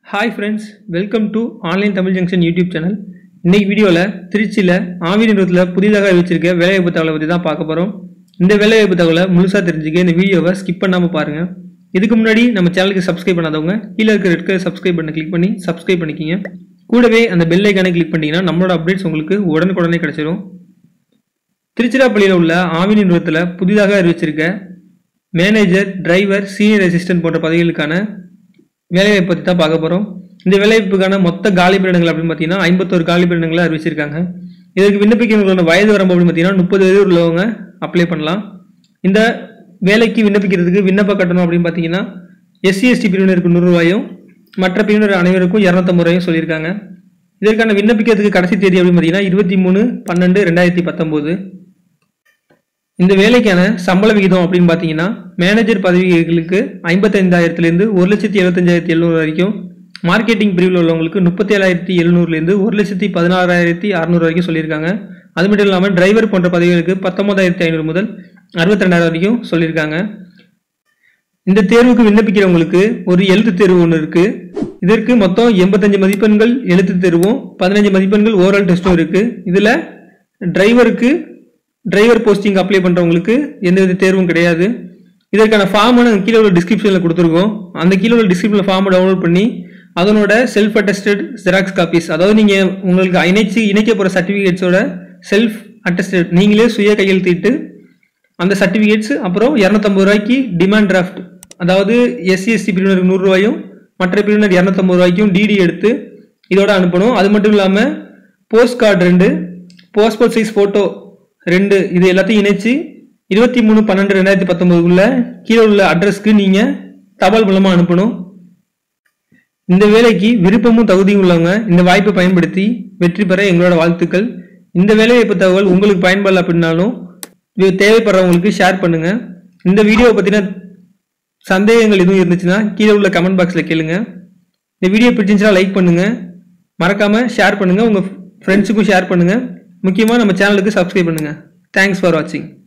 Hi friends, welcome to Online Tamil Junction YouTube channel. இன்னைக்கு வீடியோல திருச்சியில ஆவின் நிறுவனத்துல புதிதாக அறிவிச்சிருக்க வேலைவாய்ப்பு தகவலை பத்தி தான் பார்க்க போறோம். இந்த வேலைவாய்ப்பு தகவலை முழுசா தெரிஞ்சுக்க இந்த வீடியோவை ஸ்கிப் பண்ணாம பாருங்க. இதுக்கு முன்னாடி நம்ம சேனலுக்கு சப்ஸ்கிரைப் பண்ணாதவங்க கீழ இருக்க ரெட் கலர் சப்ஸ்கிரைப் பட்டனை கிளிக் பண்ணி சப்ஸ்கிரைப் பண்ணிக்கங்க. கூடவே அந்த பெல் ஐகானை கிளிக் பண்ணீங்கன்னா நம்மளோட அப்டேட்ஸ் உங்களுக்கு உடனுக்குடனே கிடைச்சிரும். திருச்சிராப்பள்ளியில உள்ள ஆவின் நிறுவனத்துல புதிதாக அறிவிச்சிருக்க மேனேஜர், டிரைவர், சீனியர் அசிஸ்டன்ட் போன்ற பதவிகளுக்கான வேலைவாய்ப்பு பற்றி தான் பார்க்க போகிறோம். இந்த வேலைவாய்ப்புக்கான மொத்த காலி பணியிடங்கள் அப்படின்னு பார்த்தீங்கன்னா 51 காலி பணியிடங்களை அறிவிச்சிருக்காங்க. இதற்கு விண்ணப்பிக்கிறவங்களோட வயது வரம்பு அப்படின்னு பார்த்தீங்கன்னா 30 வயது உள்ளவங்க அப்ளை பண்ணலாம். இந்த வேலைக்கு விண்ணப்பிக்கிறதுக்கு விண்ணப்ப கட்டணம் அப்படின்னு பார்த்தீங்கன்னா SC/ST பிரிவினருக்கு 100 ரூபாயும் மற்ற பிரிவினர் அனைவருக்கும் 250 ரூபாயும் சொல்லியிருக்காங்க. இதற்கான விண்ணப்பிக்கிறதுக்கு கடைசி தேதி அப்படின்னு பார்த்தீங்கன்னா 23/12/2019. இந்த வேலைக்கான சம்பள விகிதம் அப்படின்னு பார்த்தீங்கன்னா மேனேஜர் பதவிகளுக்கு 55,000 1,75,700 வரைக்கும், மார்க்கெட்டிங் பிரிவில் உள்ளவங்களுக்கு 37,700 1,16,600 வரைக்கும் சொல்லியிருக்காங்க. அது மட்டும் இல்லாமல் டிரைவர் போன்ற பதவிகளுக்கு 19,500 முதல் 62,000 வரைக்கும் சொல்லியிருக்காங்க. இந்த தேர்வுக்கு விண்ணப்பிக்கிறவங்களுக்கு ஒரு எழுத்து தேர்வு ஒன்று இருக்கு. இதற்கு மொத்தம் 85 மதிப்பெண்கள் எழுத்து தேர்வும் 15 மதிப்பெண்கள் ஓரல் டெஸ்ட்டும் இருக்கு. இதுல டிரைவர் போஸ்டிங் அப்ளை பண்றவங்களுக்கு எந்தவித தேர்வும் கிடையாது. இதற்கான ஃபார்ம் கீழே உள்ள டிஸ்கிரிப்ஷன்ல கொடுத்துருக்கோம். அந்த கீழே உள்ள டிஸ்கிரிப்ஷன்ல ஃபார்ம் டவுன்லோட் பண்ணி அதனோட செல்ஃப் அட்டஸ்டட் ஜெராக்ஸ் காப்பீஸ், அதாவது நீங்க உங்களுக்கு இணைக்க போற சர்டிபிகேட்ஸோட செல்ஃப் அட்டஸ்டட் நீங்களே சுய கையெழுத்திட்டு அந்த சர்டிபிகேட்ஸ், அப்புறம் 250 ரூபாய்க்கு டிமாண்ட் டிராஃப்ட், அதாவது SC/ST பிரிவினருக்கு 100 ரூபாயும் மற்ற பிரிவினர் 250 ரூபாய்க்கும் DD எடுத்து இதோட அனுப்பணும். அது மட்டும் இல்லாம post card 2, passport size photo 2, இது எல்லாத்தையும் இணைச்சு 23/12/2019 கீழே உள்ள அட்ரஸ்க்கு நீங்க தபால் மூலமா அனுப்பணும். இந்த வேலைக்கு விருப்பமும் தகுதியும் உள்ளவங்க இந்த வாய்ப்பை பயன்படுத்தி வெற்றி பெற எங்களோட வாழ்த்துக்கள். இந்த வேலைவாய்ப்பு தகவல் உங்களுக்கு பயன்படல அப்படின்னாலும் தேவைப்படுறவங்களுக்கு ஷேர் பண்ணுங்க. இந்த வீடியோவை பத்தின சந்தேகங்கள் எதுவும் இருந்துச்சுன்னா கீழே உள்ள கமெண்ட் பாக்ஸ்ல கேளுங்க. இந்த வீடியோ பிடிச்சிருந்துச்சுன்னா லைக் பண்ணுங்க, மறக்காம ஷேர் பண்ணுங்க, உங்க ஃப்ரெண்ட்ஸுக்கும் ஷேர் பண்ணுங்க. முக்கியமா நம்ம சேனலுக்கு சப்ஸ்கிரைப் பண்ணுங்க. தேங்க்ஸ் ஃபார் வாட்சிங்.